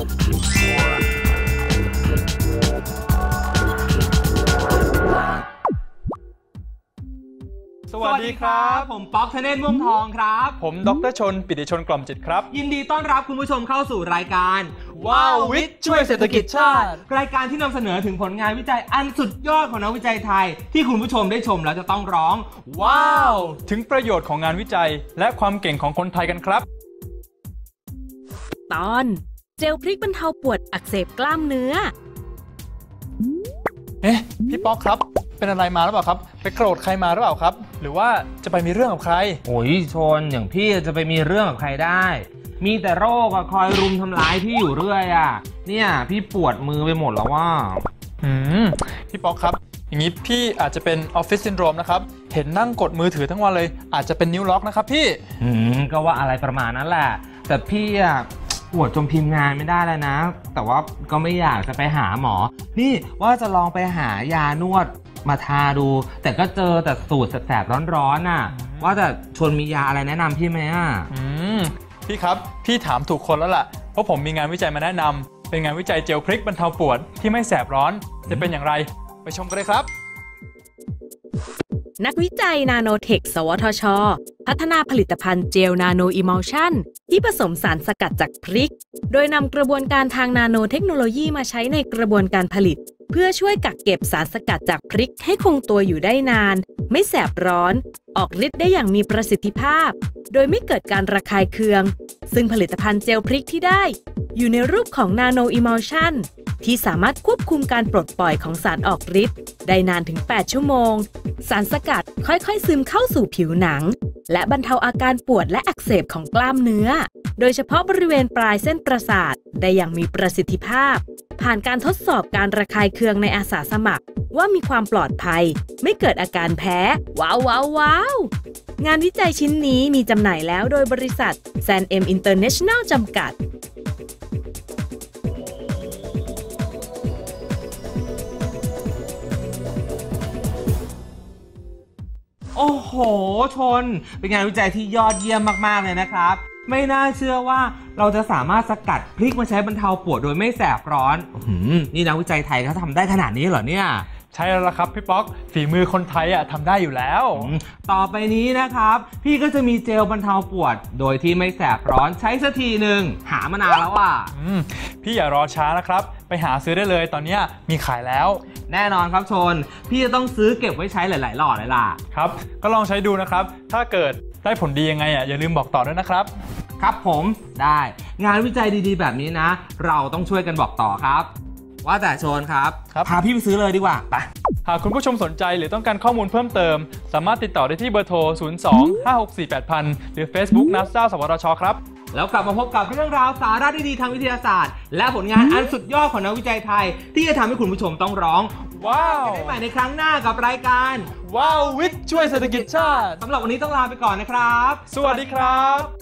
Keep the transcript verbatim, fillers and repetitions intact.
สวัสดีครับผมป๊อกธเนศม่วงทองครับผมดร.ชนปิติชนกล่อมจิตครับยินดีต้อนรับคุณผู้ชมเข้าสู่รายการว้าววิทย์ช่วยเศรษฐกิจชาติรายการที่นำเสนอถึงผลงานวิจัยอันสุดยอดของนักวิจัยไทยที่คุณผู้ชมได้ชมแล้วจะต้องร้องว้าวถึงประโยชน์ของงานวิจัยและความเก่งของคนไทยกันครับตอนเจลพริกบรรเทาปวดอักเสบกล้ามเนื้อเอ๊ะพี่ป๊อกครับเป็นอะไรมาหรือเปล่าครับไปโกรธใครมาหรือเปล่าครับหรือว่าจะไปมีเรื่องกับใครโอ้ยชนอย่างพี่จะไปมีเรื่องกับใครได้มีแต่โรคอะคอยรุมทำร้ายพี่อยู่เรื่อยอะเนี่ยพี่ปวดมือไปหมดแล้วว่าอืมพี่ป๊อกครับอย่างนี้พี่อาจจะเป็นออฟฟิศซินโดรมนะครับเห็นนั่งกดมือถือทั้งวันเลยอาจจะเป็นนิ้วล็อกนะครับพี่อืมก็ว่าอะไรประมาณนั้นแหละแต่พี่อะปวดจนพิมพ์งานไม่ได้แล้วนะแต่ว่าก็ไม่อยากจะไปหาหมอนี่ว่าจะลองไปหายานวดมาทาดูแต่ก็เจอแต่สูตรแสบๆร้อนๆน่ะว่าแต่ชวนมียาอะไรแนะนำพี่ไหมอ่ะอืมพี่ครับพี่ถามถูกคนแล้วล่ะเพราะผมมีงานวิจัยมาแนะนำเป็นงานวิจัยเจลพริกบรรเทาปวดที่ไม่แสบร้อนจะเป็นอย่างไรไปชมกันเลยครับนักวิจัยนาโนเทคสวทช.พัฒนาผลิตภัณฑ์เจลนาโนอิมัลชั่นที่ผสมสารสกัดจากพริกโดยนำกระบวนการทางนาโนเทคโนโลยีมาใช้ในกระบวนการผลิตเพื่อช่วยกักเก็บสารสกัดจากพริกให้คงตัวอยู่ได้นานไม่แสบร้อนออกฤทธิ์ได้อย่างมีประสิทธิภาพโดยไม่เกิดการระคายเคืองซึ่งผลิตภัณฑ์เจลพริกที่ได้อยู่ในรูปของนาโนอิมัลชั่นที่สามารถควบคุมการปลดปล่อยของสารออกฤทธิ์ได้นานถึงแปดชั่วโมงสารสกัดค่อยๆซึมเข้าสู่ผิวหนังและบรรเทาอาการปวดและอักเสบของกล้ามเนื้อโดยเฉพาะบริเวณปลายเส้นประสาทได้อย่างมีประสิทธิภาพผ่านการทดสอบการระคายเคืองในอาสาสมัครว่ามีความปลอดภัยไม่เกิดอาการแพ้ว้าวว้าวว้าวงานวิจัยชิ้นนี้มีจำหน่ายแล้วโดยบริษัท แซน เอ็ม International จำกัดโอ้โหชนเป็นงานวิจัยที่ยอดเยี่ยมมากๆเลยนะครับไม่น่าเชื่อว่าเราจะสามารถสกัดพริกมาใช้บรรเทาปวดโดยไม่แสบร้อนนี่นักวิจัยไทยเขาทำได้ขนาดนี้เหรอเนี่ยใช่แล้วล่ะครับพี่ป๊อกฝีมือคนไทยอ่ะทำได้อยู่แล้วต่อไปนี้นะครับพี่ก็จะมีเจลบรรเทาปวดโดยที่ไม่แสบร้อนใช้สักทีหนึ่งหามานานแล้วอ่ะพี่อย่ารอช้านะครับไปหาซื้อได้เลยตอนนี้มีขายแล้วแน่นอนครับชนพี่จะต้องซื้อเก็บไว้ใช้หลายๆหลอดเลยล่ะครับก็ลองใช้ดูนะครับถ้าเกิดได้ผลดียังไงอ่ะอย่าลืมบอกต่อด้วยนะครับครับผมได้งานวิจัยดีๆแบบนี้นะเราต้องช่วยกันบอกต่อครับว่าแต่ชนครับพาพี่ไปซื้อเลยดีกว่าไปหากคุณผู้ชมสนใจหรือต้องการข้อมูลเพิ่มเติมสามารถติดต่อได้ที่เบอร์โทรศูนย์ สอง ห้า หก สี่ แปด ศูนย์ ศูนย์ หรือ Facebook นักศึกษาสวทช.ครับแล้วกลับมาพบกับเรื่องราวสาระดีๆทางวิทยาศาสตร์และผลงานอันสุดยอดของนักวิจัยไทยที่จะทำให้คุณผู้ชมต้องร้องว้าวได้ใหม่ในครั้งหน้ากับรายการว้าววิทย์ช่วยเศรษฐกิจชาติสำหรับวันนี้ต้องลาไปก่อนนะครับสวัสดีครับ